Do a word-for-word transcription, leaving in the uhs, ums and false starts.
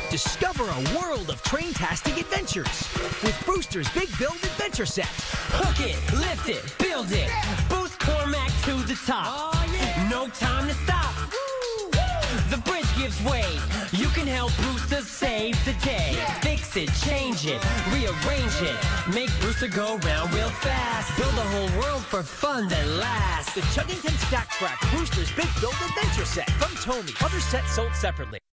Discover a world of train-tastic adventures with Brewster's Big Build Adventure Set. Hook it, lift it, build it. Boost Cormac to the top. Oh, yeah. No time to stop. Woo. The bridge gives way. You can help Brewster save the day. Yeah. Fix it, change it, rearrange it. Make Brewster go round real fast. Build a whole world for fun that lasts. The Chuggington Stack Track Brewster's Big Build Adventure Set from Tomy. Other sets sold separately.